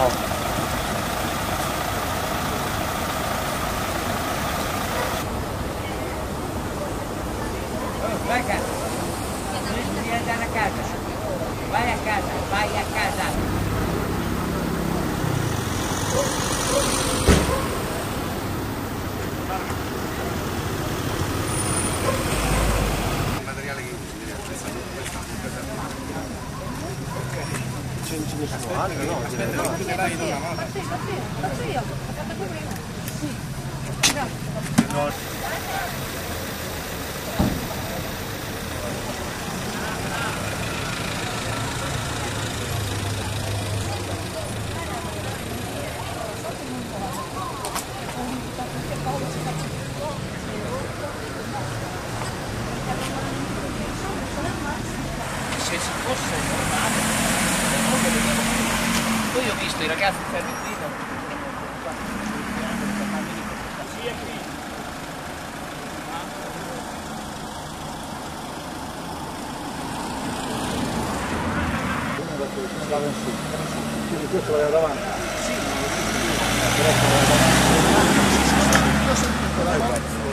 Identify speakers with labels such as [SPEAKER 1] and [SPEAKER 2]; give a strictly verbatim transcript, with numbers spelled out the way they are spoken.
[SPEAKER 1] Vai a casa. Non devi andare a casa. Vai a casa, vai a casa.
[SPEAKER 2] Il materiale che usi deve essere
[SPEAKER 3] Ce ne sono altri, no?
[SPEAKER 2] aspetta, non te ne dai una mano.
[SPEAKER 4] Faccio io, faccio io, ho fatto come io. Sì. Grazie.
[SPEAKER 1] Se si fosse normale, non lo vediamo più. Poi ho visto i ragazzi fermi qui. Sì, è qui.
[SPEAKER 3] Andava in su, quindi questo va davanti.
[SPEAKER 1] Sì,
[SPEAKER 3] Però va davanti.
[SPEAKER 1] l'ho sentito la voce.